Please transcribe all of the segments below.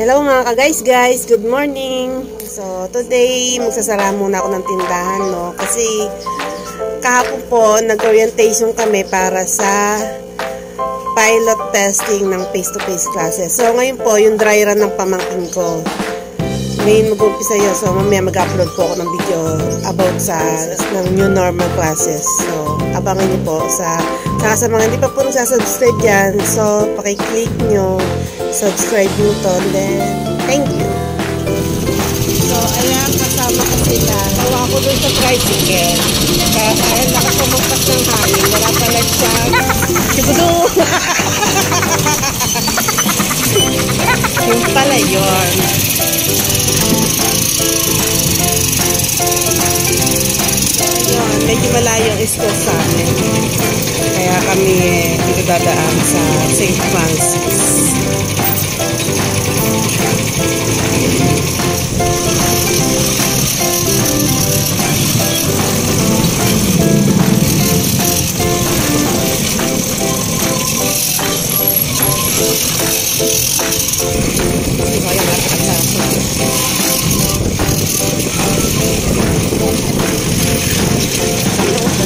Hello mga ka-guys, good morning. So today magsasara muna ako ng tindahan, no? Kasi kahapon po nag-orientation kami para sa pilot testing ng face-to-face classes. So ngayon po yung dry run ng pamangkin ko. Ngayon mag-umpisa yun. So mamaya mag-upload po ako ng video about sa ng new normal classes. So abangan niyo po sa mga hindi pa po nagsasubscribe dyan. So pakiclick nyo subscribe button, then thank you. So ayan, kasama ko sila. Tawa ko dun sa tricycle. Kaya ayan, nakapumagpas ng hangin. Wala pala siya. Sigudo! Yung pala yun. Ayun, medyo malayo yung school sa amin. Kaya kami dito dadaan sa St. Francis.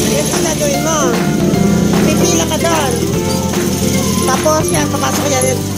Gawin mo, pipila ka doon. Tapos yan, papasok yan.